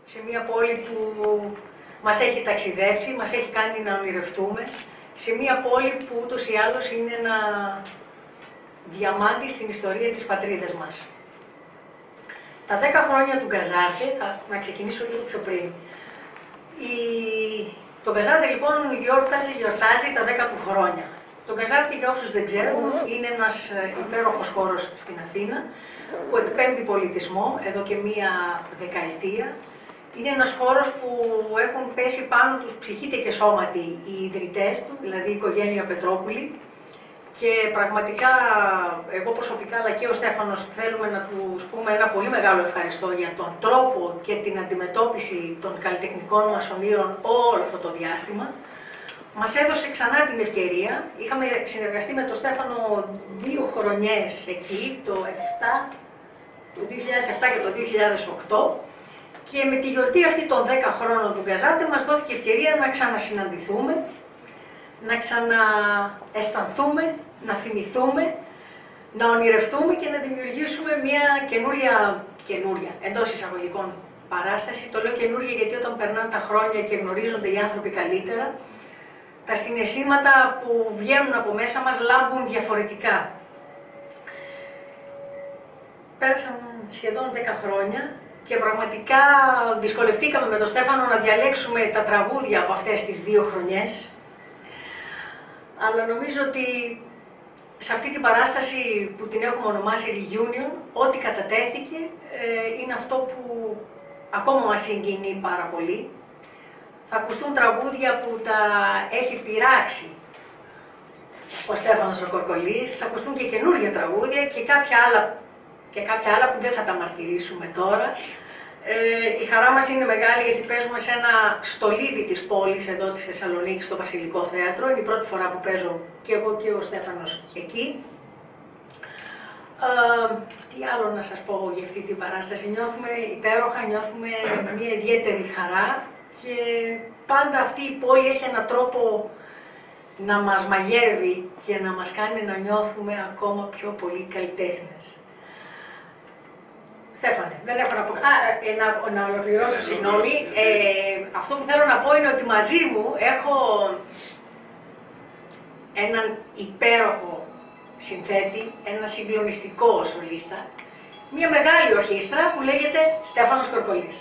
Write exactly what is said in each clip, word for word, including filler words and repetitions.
σε μια πόλη που μας έχει ταξιδέψει, μας έχει κάνει να ονειρευτούμε, σε μια πόλη που ούτως ή άλλως είναι ένα διαμάντι στην ιστορία της πατρίδας μας. Τα δέκα χρόνια του Γκαζάρτε, να ξεκινήσω λίγο πιο πριν. Η... Το Γκαζάρτε λοιπόν γιόρτασε, γιορτάζει τα δέκα του χρόνια. Το Γκαζάρτε, για όσους δεν ξέρουν, είναι ένας υπέροχος χώρος στην Αθήνα που εκπέμπει πολιτισμό εδώ και μία δεκαετία. Είναι ένας χώρος που έχουν πέσει πάνω τους ψυχήτε και σώματι οι ιδρυτές του, δηλαδή η οικογένεια Πετρόπουλη. Και πραγματικά, εγώ προσωπικά αλλά και ο Στέφανος θέλουμε να τους πούμε ένα πολύ μεγάλο ευχαριστώ για τον τρόπο και την αντιμετώπιση των καλλιτεχνικών μας ονείρων όλο αυτό το διάστημα. Μας έδωσε ξανά την ευκαιρία, είχαμε συνεργαστεί με τον Στέφανο δύο χρονιές εκεί, το, επτά, το δύο χιλιάδες επτά και το δύο χιλιάδες οκτώ, και με τη γιορτή αυτή των δέκα χρόνων του Γκαζάρτε μας δόθηκε ευκαιρία να ξανασυναντηθούμε, να ξανααισθανθούμε, να θυμηθούμε, να ονειρευτούμε και να δημιουργήσουμε μια καινούρια, καινούρια εντός εισαγωγικών παράσταση. Το λέω καινούρια γιατί όταν περνάνε τα χρόνια και γνωρίζονται οι άνθρωποι καλύτερα, τα συναισθήματα που βγαίνουν από μέσα μας λάμπουν διαφορετικά. Πέρασαν σχεδόν δέκα χρόνια και πραγματικά δυσκολευτήκαμε με τον Στέφανο να διαλέξουμε τα τραγούδια από αυτές τις δύο χρονιές. Αλλά νομίζω ότι σε αυτή την παράσταση που την έχουμε ονομάσει Reunion, ό,τι κατατέθηκε ε, είναι αυτό που ακόμα μας συγκινεί πάρα πολύ. Θα ακουστούν τραγούδια που τα έχει πειράξει ο Στέφανος ο Κορκολής, θα ακουστούν και καινούργια τραγούδια και κάποια άλλα, και κάποια άλλα που δεν θα τα μαρτυρήσουμε τώρα. Ε, η χαρά μας είναι μεγάλη γιατί παίζουμε σε ένα στολίδι της πόλης εδώ της Θεσσαλονίκης, στο Βασιλικό Θέατρο. Είναι η πρώτη φορά που παίζω και εγώ και ο Στέφανος εκεί. Ε, τι άλλο να σας πω για αυτή την παράσταση. Νιώθουμε υπέροχα, νιώθουμε μια ιδιαίτερη χαρά και πάντα αυτή η πόλη έχει έναν τρόπο να μας μαγεύει και να μας κάνει να νιώθουμε ακόμα πιο πολύ καλλιτέχνες. Στέφανε, δεν έχω να πω. Α, ε, να, να ολοκληρώσω, συγγνώμη. Ε, αυτό που θέλω να πω είναι ότι μαζί μου έχω έναν υπέροχο συνθέτη, ένα συγκλονιστικό σολίστα, μια μεγάλη ορχήστρα που λέγεται Στέφανος Κορκολής.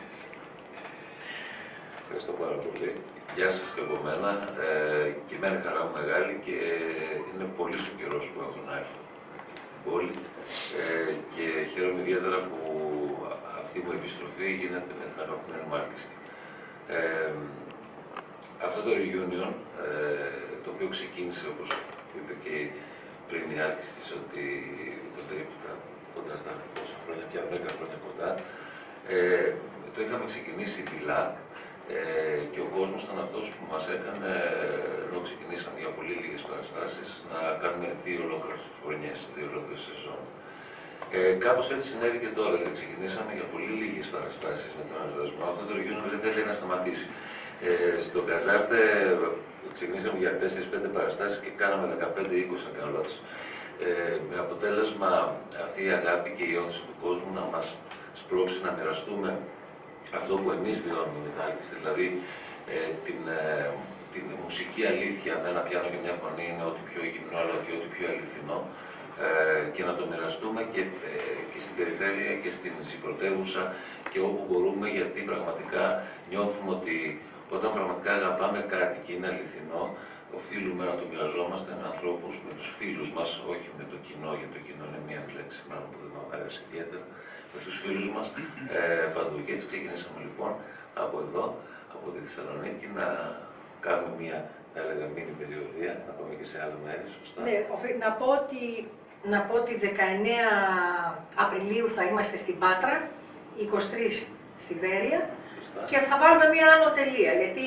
Ευχαριστώ πάρα πολύ. Γεια σας και από μένα. Ε, και εμένα χαρά μου μεγάλη και είναι πολύ σου καιρός που έχω να έρθω στην πόλη. Ε, και χαίρομαι ιδιαίτερα που αυτή μου επιστροφή γίνεται με την αγαπημένη μου άρτιστη. Ε, αυτό το reunion, ε, το οποίο ξεκίνησε, όπως είπε και πριν η άρτιστης, ότι ήταν περίπου κοντά στα πόσα χρόνια, πια δέκα χρόνια κοντά, ε, το είχαμε ξεκινήσει δειλά. Ε, και ο κόσμος ήταν αυτός που μας έκανε, ενώ ξεκινήσαμε για πολύ λίγες παραστάσεις, να κάνουμε δύο ολόκληρες χρονιές, δύο ολόκληρες σεζόν. Ε, κάπως έτσι συνέβη και τώρα, δηλαδή ξεκινήσαμε για πολύ λίγες παραστάσεις με τον αναδρασμό. Αυτό το reunion δεν λέει να σταματήσει. Ε, στο Γκαζάρτε ξεκινήσαμε για τέσσερις πέντε παραστάσεις και κάναμε δεκαπέντε είκοσι αν κάνω λάθος. Ε, με αποτέλεσμα αυτή η αγάπη και η όθηση του κόσμου να μας σπρώξει να μοιραστούμε αυτό που εμείς βιώνουμε με την άρτιστη, δηλαδή ε, την, ε, την μουσική αλήθεια με ένα πιάνο και μια φωνή είναι ό,τι πιο γυμνό αλλά και ό,τι πιο αληθινό, ε, και να το μοιραστούμε και, ε, και στην περιφέρεια και στην πρωτεύουσα και όπου μπορούμε, γιατί πραγματικά νιώθουμε ότι όταν πραγματικά αγαπάμε κάτι και είναι αληθινό, οφείλουμε να το μοιραζόμαστε με ανθρώπους, με τους φίλους μας, όχι με το κοινό, γιατί το κοινό είναι μία λέξη μάλλον που δεν μου αρέσει ιδιαίτερα, με τους φίλους μας ε, παντού. Και έτσι ξεκινήσαμε λοιπόν από εδώ, από τη Θεσσαλονίκη, να κάνουμε μία, θα έλεγα, μίνι περιοδία, να πάμε και σε άλλα μέρη, σωστά. Ναι, να πω ότι, να πω ότι δεκαεννέα Απριλίου θα είμαστε στην Πάτρα, είκοσι τρεις στη Βέρεια, σωστά. Και θα βάλουμε μία άνω τελεία, γιατί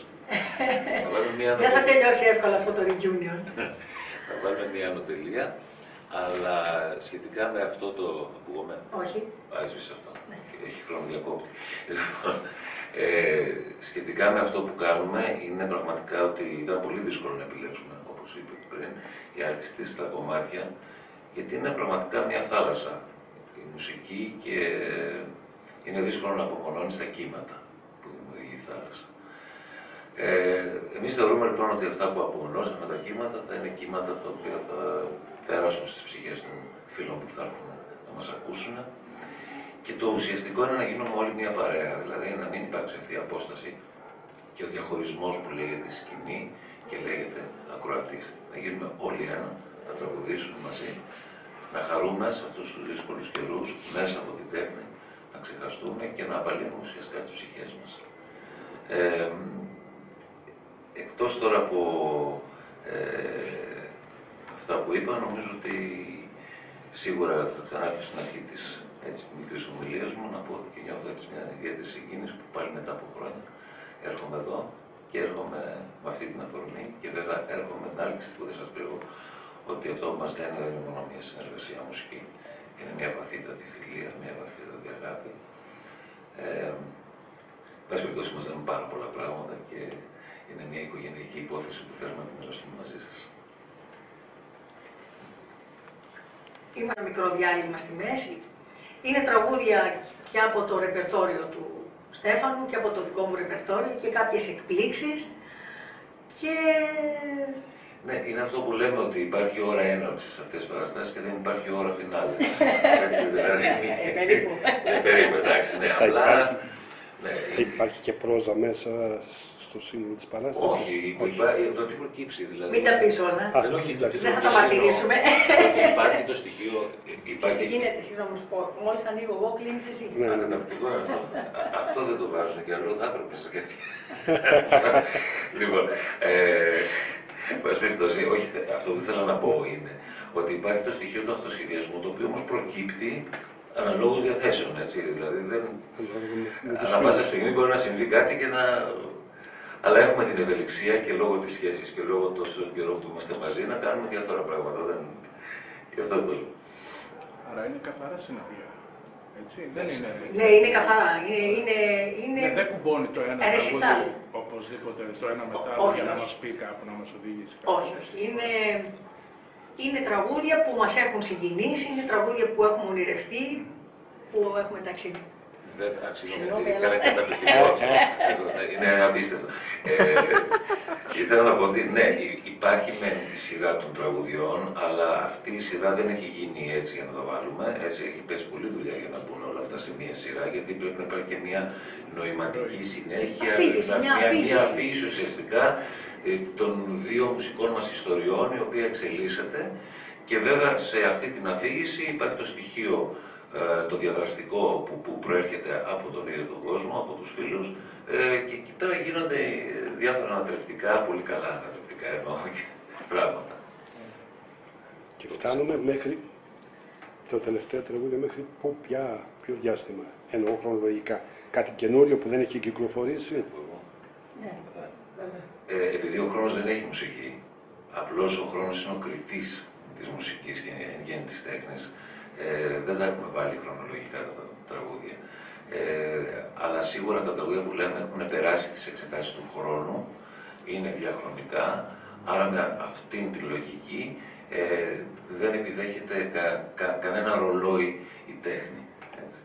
δεν θα τελειώσει εύκολα αυτό το reunion. Θα βάλουμε μία άνω τελεία. Αλλά σχετικά με αυτό το ακούγομαι. Όχι. Άσβησε αυτό. Ναι. Έχει χρόνο διακόπτη. Λοιπόν, ε, σχετικά με αυτό που κάνουμε, είναι πραγματικά ότι ήταν πολύ δύσκολο να επιλέξουμε, όπως είπε πριν, η άρτιστη στα κομμάτια, γιατί είναι πραγματικά μια θάλασσα. Η μουσική και είναι δύσκολο να απομονώνεις τα κύματα που δημιουργεί η θάλασσα. Ε, εμείς θεωρούμε λοιπόν ότι αυτά που απομονώσαμε τα κύματα θα είναι κύματα τα οποία θα περάσουν στις ψυχές των φίλων που θα έρθουν να μας ακούσουν. Και το ουσιαστικό είναι να γίνουμε όλοι μια παρέα, δηλαδή να μην υπάρξει αυτή η απόσταση και ο διαχωρισμός που λέγεται σκηνή και λέγεται ακροατής. Να γίνουμε όλοι ένα, να τραγουδήσουμε μαζί, να χαρούμε σε αυτούς τους δύσκολους καιρούς, μέσα από την τέχνη, να ξεχαστούμε και να απαλύνουμε ουσιαστικά τις ψυχές μας. Ε, εκτός τώρα από ε, αυτά που είπα, νομίζω ότι σίγουρα θα ξανάρθω στην αρχή της έτσι, μικρής ομιλίας μου, να πω ότι και νιώθω έτσι μια ιδιαίτερη συγκίνηση που πάλι μετά από χρόνια έρχομαι εδώ και έρχομαι με αυτή την αφορμή και βέβαια έρχομαι με την άλλη που δεν σας λέω ότι αυτό που μας λένε δεν είναι μόνο μια συνεργασία μουσική, είναι μια βαθύτατη φιλία, μια βαθύτατη αγάπη. Ε, Πάση περιπτώσει μας λένε πάρα πολλά πράγματα και είναι μια οικογενειακή υπόθεση που θέλουμε να την μοιραστούμε μαζί σας. Είμαι ένα μικρό διάλειμμα στη μέση. Είναι τραγούδια και από το ρεπερτόριο του Στέφανου και από το δικό μου ρεπερτόριο και κάποιες εκπλήξεις και... Ναι, είναι αυτό που λέμε ότι υπάρχει ώρα έναρξης σε αυτές τις παραστάσεις και δεν υπάρχει ώρα φινάλε. Έτσι, δηλαδή... Ε, περίπου. Ναι, περίπου, εντάξει, ναι, απλά... Ναι. Θα υπάρχει και πρόζα μέσα στο σύνολο της παράστασης. Όχι, υπάρχει το τι προκύψει δηλαδή. Μην τα πεις όλα. Δεν, όχι, δεν θα τα μαρτυρήσουμε. Υπάρχει το στοιχείο. Ξέρεις τι γίνεται, συγγνώμη μου πω. Μόλις ανοίγω εγώ, κλείνεις εσύ. Ναι, ναι, ναι. Αυτό, αυτό δεν το βάζουν και αλλού θα έπρεπε σε κάτι. Λοιπόν, πάση περιπτώσει, όχι, αυτό που ήθελα να πω είναι ότι υπάρχει το στοιχείο του αυτοσχεδιασμού, το οποίο όμως προκύπτει αναλόγως διαθέσεων, έτσι, δηλαδή δεν... Ανά πάσα στιγμή μπορεί να συμβεί κάτι και να... Αλλά έχουμε την ευελιξία και λόγω της σχέσης και λόγω τόσο καιρό που είμαστε μαζί να κάνουμε διάφορα πράγματα, δεν... Γι' αυτό το λέω. Άρα είναι καθαρά συναυλία, έτσι, δεν είναι... Ναι, είναι καθαρά, είναι... είναι, είναι... Ναι, δεν κουμπώνει το ένα τραγούδι, οπωσδήποτε το ένα μετά για να μας πει κάπου, να μας οδηγήσει κάπου. Όχι, όχι, είναι... Είναι τραγούδια που μας έχουν συγκινήσει, είναι τραγούδια που έχουμε ονειρευτεί, που έχουμε ταξίδι. Βέβαια, συγγνώμη, είναι καταπληκτικό αυτό. Είναι απίστευτο. Ήθελα να πω ότι ναι, υπάρχει μεν τη σειρά των τραγουδιών, αλλά αυτή η σειρά δεν έχει γίνει έτσι για να το βάλουμε. Έτσι έχει πέσει πολλή δουλειά για να μπουν όλα αυτά σε μία σειρά, γιατί πρέπει να υπάρχει και μια νοηματική συνέχεια, μια αφήγηση ουσιαστικά των δύο μουσικών μας ιστοριών, η οποία εξελίσσεται και βέβαια σε αυτή την αφήγηση υπάρχει το στοιχείο, ε, το διαδραστικό που, που προέρχεται από τον ίδιο τον κόσμο, από τους φίλους ε, και εκεί πέρα γίνονται διάφορα ανατρεπτικά, πολύ καλά ανατρεπτικά εννοώ πράγματα. Και φτάνουμε μέχρι το τελευταίο τραγούδι, μέχρι πού, πια, ποιο διάστημα, εννοώ χρονολογικά, κάτι καινούριο που δεν έχει κυκλοφορήσει. Ναι. Ε, επειδή ο χρόνος δεν έχει μουσική, απλώς ο χρόνος είναι ο κριτής της μουσικής και εν γέννη της τέχνης, ε, δεν τα έχουμε βάλει χρονολογικά τα τραγούδια. Ε, αλλά σίγουρα τα τραγούδια που λέμε έχουν περάσει τις εξετάσεις του χρόνου, είναι διαχρονικά, άρα με αυτήν τη λογική ε, δεν επιδέχεται κα, κα, κανένα ρολόι η τέχνη. Έτσι.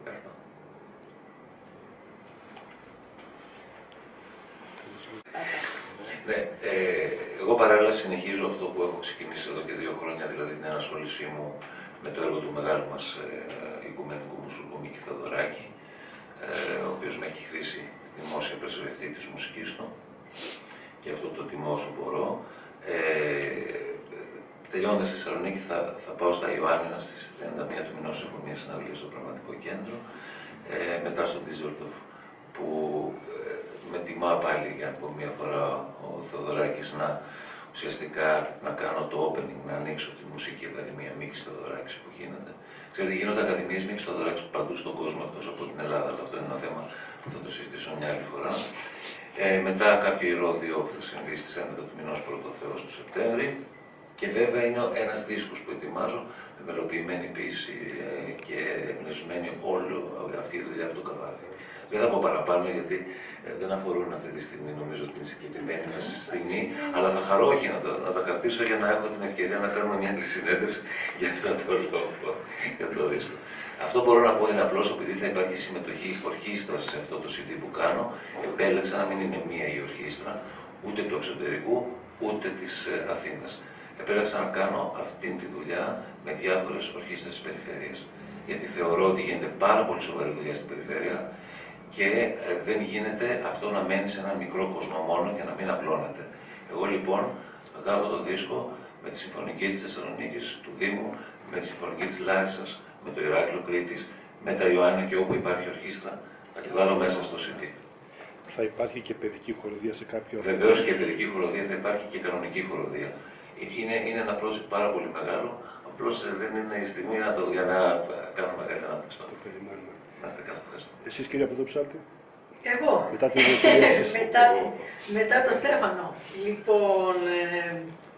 Ναι, ε, εγώ παράλληλα συνεχίζω αυτό που έχω ξεκινήσει εδώ και δύο χρόνια, δηλαδή την ενασχόλησή μου με το έργο του μεγάλου μας ε, οικουμενικού μουσουργού Μίκη Θεοδωράκη, ε, ο οποίος με έχει χρήσει δημόσια πρεσβευτή της μουσικής του και αυτό το τιμώ όσο μπορώ. Ε, τελειώνοντας στη Θεσσαλονίκη θα, θα πάω στα Ιωάννινα στις τριάντα μία του μηνός, έχω μια συναυλία στο Πραγματικό Κέντρο, ε, μετά στο Ντίζελντορφ που ε, με τιμά πάλι για από μια φορά ο Θεοδωράκης να ουσιαστικά να κάνω το opening, να ανοίξω τη μουσική ακαδημία Μίκης Θεοδωράκης που γίνεται. Ξέρετε, γίνονται ακαδημίες Μίκης Θεοδωράκης παντού στον κόσμο εκτός από την Ελλάδα, αλλά αυτό είναι ένα θέμα που θα το συζητήσω μια άλλη φορά. Ε, μετά κάποιο ηρώδιο που θα συμβεί στις έντεκα του μηνός πρώτο Θεός του Σεπτέμβρη. Και βέβαια είναι ένας δίσκος που ετοιμάζω με μελοποιημένη ποίηση ε, και εμπνευσμένη όλη αυτή η δουλειά από το Καβάδι. Δεν θα πω παραπάνω γιατί ε, δεν αφορούν αυτή τη στιγμή, νομίζω την συγκεκριμένη μας στιγμή, αλλά θα χαρώ όχι να, το, να τα κρατήσω για να έχω την ευκαιρία να κάνουμε μια άλλη συνέντευξη για αυτό το λόγο, για το δίσκο. Αυτό μπορώ να πω είναι απλώς επειδή θα υπάρχει συμμετοχή ορχήστρας σε αυτό το σι ντι που κάνω, επέλεξα να μην είναι μία η ορχήστρα, ούτε του εξωτερικού, ούτε της ε, Αθήνας. Επέλεξα να κάνω αυτή τη δουλειά με διάφορες ορχήστρες της περιφέρειας. Γιατί θεωρώ ότι γίνεται πάρα πολύ σοβαρή δουλειά στην περιφέρεια και ε, δεν γίνεται αυτό να μένει σε ένα μικρό κόσμο μόνο και να μην απλώνεται. Εγώ λοιπόν θα κάνω το δίσκο με τη Συμφωνική της Θεσσαλονίκης, του Δήμου, με τη Συμφωνική της Λάρισσας, με το Ηράκλειο Κρήτης, με τα Ιωάννη και όπου υπάρχει ορχήστρα, θα τη βάλω μέσα στο σι ντι. Θα υπάρχει και παιδική χοροδία σε κάποιο... Βεβαίως και παιδική χοροδία, θα υπάρχει και κανονική χοροδία. Είναι, είναι ένα project πάρα πολύ μεγάλο, απλώς δεν είναι η στιγμή να το, για να κάνουμε μεγάλη ανάπτυξη. Το περιμένουμε. Να είστε καλά, ευχαριστώ. Εσείς κύριε Πρωτοψάλτη. Εγώ. Μετά την ευκαιρία σας. μετά, μετά το Στέφανο. Λοιπόν, ε,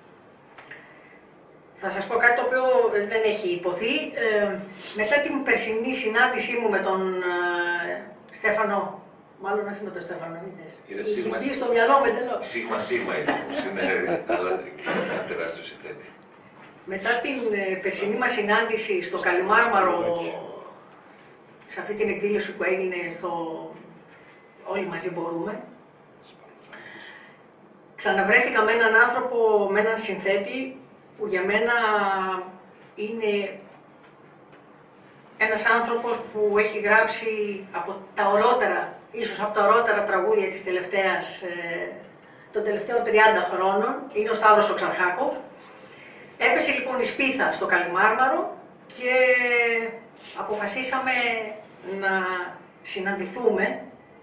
θα σας πω κάτι το οποίο δεν έχει υποθεί. Ε, μετά την περσινή συνάντησή μου με τον ε, Στέφανο, μάλλον όχι με τον Στέφανο, είδες. Έχεις μπει στο μυαλό μου εντελώς. Σίγμα σίγμα είναι όμως, είναι αλλά ένα τεράστιο συνθέτη. Μετά την ε, περσινή μας συνάντηση στο Καλιμάρμαρο, σε αυτή την εκδήλωση που έγινε στο Όλοι μαζί μπορούμε, ξαναβρέθηκα με έναν άνθρωπο, με έναν συνθέτη, που για μένα είναι ένας άνθρωπος που έχει γράψει από τα ορότερα, ίσως από τα ορότερα τραγούδια της τελευταίας, ε, των τελευταίων τριάντα χρόνων, είναι ο Σταύρος ο Ξαρχάκος. Έπεσε λοιπόν η σπίθα στο Καλιμάρμαρο και αποφασίσαμε να συναντηθούμε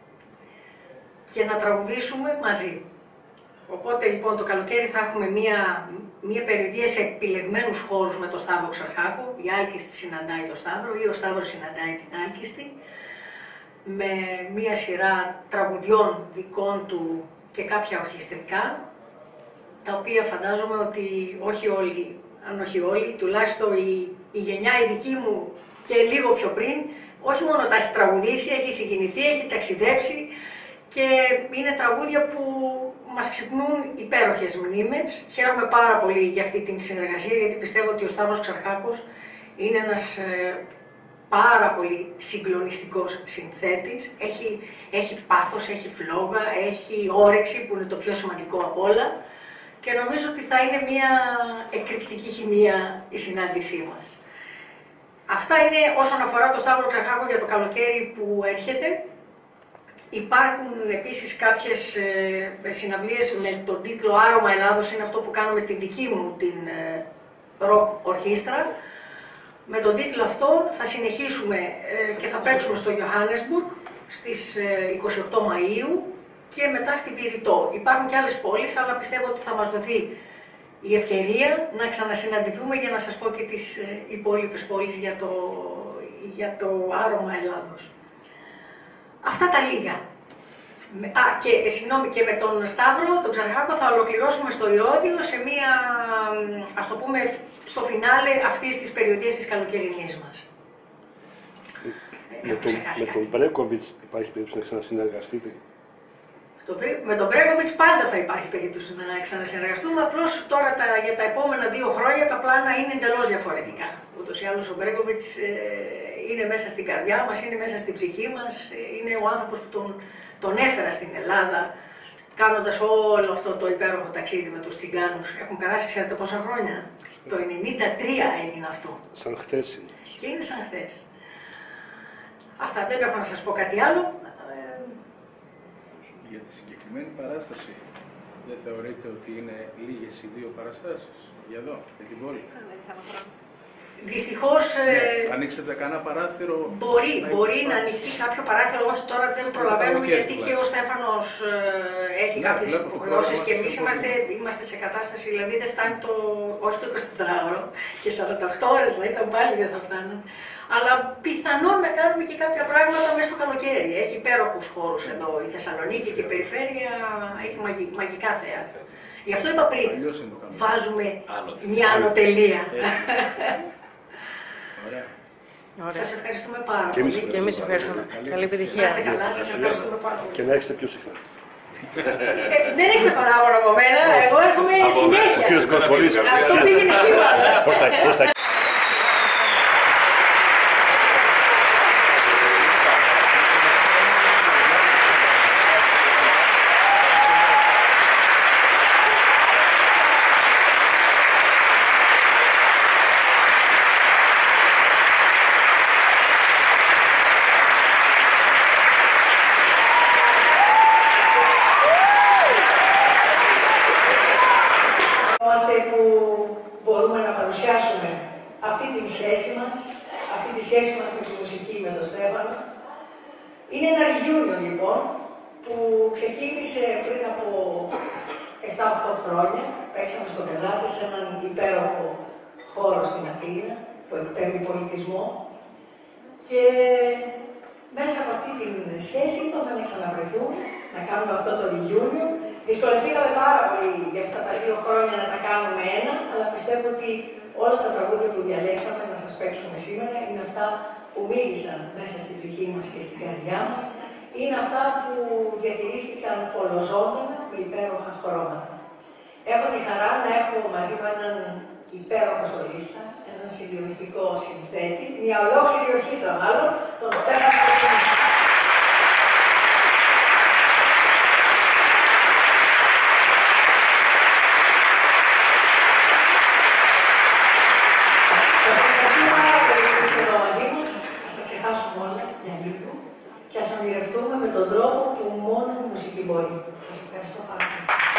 και να τραγουδήσουμε μαζί. Οπότε λοιπόν το καλοκαίρι θα έχουμε μία, μία περιοδία σε επιλεγμένους χώρους με τον Σταύρο Ξαρχάκο. Η Άλκιστη συναντάει τον Σταύρο ή ο Σταύρος συναντάει την Άλκιστη. Με μία σειρά τραγουδιών δικών του και κάποια ορχιστρικά, τα οποία φαντάζομαι ότι όχι όλοι, αν όχι όλοι, τουλάχιστον η, η γενιά η δική μου και λίγο πιο πριν, όχι μόνο τα έχει τραγουδήσει, έχει συγκινηθεί, έχει ταξιδέψει και είναι τραγούδια που μας ξυπνούν υπέροχες μνήμες. Χαίρομαι πάρα πολύ για αυτή την συνεργασία, γιατί πιστεύω ότι ο Σταύρος Ξαρχάκος είναι ένας ε, πάρα πολύ συγκλονιστικός συνθέτης. Έχει, έχει πάθος, έχει φλόγα, έχει όρεξη που είναι το πιο σημαντικό από όλα και νομίζω ότι θα είναι μια εκρηκτική χημεία η συνάντησή μας. Αυτά είναι όσον αφορά το Σταύρο Ξαρχάκο για το καλοκαίρι που έρχεται. Υπάρχουν επίσης κάποιες ε, συναυλίες με τον τίτλο Άρωμα Ελλάδος, είναι αυτό που κάνω με την δική μου την ε, rock ορχήστρα. Με τον τίτλο αυτό θα συνεχίσουμε ε, και θα παίξουμε στο Johannesburg στις ε, είκοσι οκτώ Μαΐου και μετά στη Βηρητό. Υπάρχουν και άλλες πόλεις, αλλά πιστεύω ότι θα μας δοθεί η ευκαιρία να ξανασυναντηθούμε για να σας πω και τις ε, υπόλοιπες πόλεις για το, για το Άρωμα Ελλάδος. Αυτά τα λίγα. Α, και συγγνώμη, και με τον Σταύρο, τον Ξαρχάκο, θα ολοκληρώσουμε στο Ηρώδειο σε μία, ας το πούμε, στο φινάλε αυτής της περιοδίας της καλοκαιρινής μας. Με, τον, με τον Μπρέκοβιτς υπάρχει περίπτωση να ξανασυνεργαστείτε? Το, με τον Μπρέκοβιτς πάντα θα υπάρχει περίπτωση να ξανασυνεργαστούμε, απλώς τώρα τα, για τα επόμενα δύο χρόνια τα πλάνα είναι εντελώς διαφορετικά. Ούτως ή άλλως ο Μπρέκοβιτς ε, είναι μέσα στην καρδιά μας, είναι μέσα στην ψυχή μας, είναι ο άνθρωπος που τον, τον έφερα στην Ελλάδα, κάνοντας όλο αυτό το υπέροχο ταξίδι με τους Τσιγκάνους. Έχουν περάσει, ξέρετε πόσα χρόνια? Το ενενήντα τρία έγινε αυτό. Σαν χθες είναι. Και είναι σαν χθες. Αυτά, δεν έχω να σας πω κάτι άλλο. Για τη συγκεκριμένη παράσταση, δεν θεωρείτε ότι είναι λίγες οι δύο παραστάσεις για εδώ, για την πόλη? Δυστυχώς... Ναι, θα ανοίξετε κανένα παράθυρο? Μπορεί, να μπορεί να ανοιχτεί κάποιο παράθυρο, όχι τώρα δεν προλαβαίνουμε, γιατί και ο Στέφανος ε, έχει ναι, κάποιες υποχρεώσεις και εμείς είμαστε, είμαστε σε κατάσταση, δηλαδή δεν φτάνει το, όχι το εικοσιτετράωρο και σαράντα οκτώ ώρες, να ήταν πάλι δεν θα φτάνουν. Αλλά πιθανόν να κάνουμε και κάποια πράγματα μέσα στο καλοκαίρι. Έχει υπέροχους χώρους εδώ, η Θεσσαλονίκη και η περιφέρεια έχει μαγι, μαγικά θέατρα. Γι' αυτό είπα πριν, βάζουμε μια ανωτελεία. Ωραία. Σας ευχαριστούμε πάρα Και εμείς πολύ. Και εμείς ευχαριστούμε. Καλή επιτυχία. Να είστε καλά, σας ευχαριστούμε πάρα πολύ. Και να έχετε πιο συχνά. Ε, δεν έχετε παράγωνα από μένα, εγώ έρχομαι συνέχεια. κύριος Κορκολής. Αυτό πήγαινε κύμα. Πώς θα, πώς θα... που μπορούμε να παρουσιάσουμε αυτή τη σχέση μας, αυτή τη σχέση μας με τη μουσική, με τον Στέφανο. Είναι ένα reunion λοιπόν, που ξεκίνησε πριν από επτά οκτώ χρόνια. Παίξαμε στο Καζάρι, σε έναν υπέροχο χώρο στην Αθήνα, που εκπέμπει πολιτισμό. Και μέσα από αυτή τη σχέση είπαμε να ξαναβρεθούμε, να κάνουμε αυτό το reunion. Δυσκολευτήκαμε πάρα πολύ για αυτά τα δύο χρόνια να τα κάνουμε ένα, αλλά πιστεύω ότι όλα τα τραγούδια που διαλέξαμε να σας παίξουμε σήμερα είναι αυτά που μίλησαν μέσα στην ψυχή μας και στην καρδιά μας. Είναι αυτά που διατηρήθηκαν ολοζώντανα με υπέροχα χρώματα. Έχω τη χαρά να έχω μαζί μου έναν υπέροχο σολίστα, έναν συγκλονιστικό συνθέτη, μια ολόκληρη ορχήστρα μάλλον, τον Στέφανο Στεφανίδη. Και ας ονειρευτούμε με τον τρόπο που μόνο η μουσική μπορεί. Σας ευχαριστώ πάρα πολύ.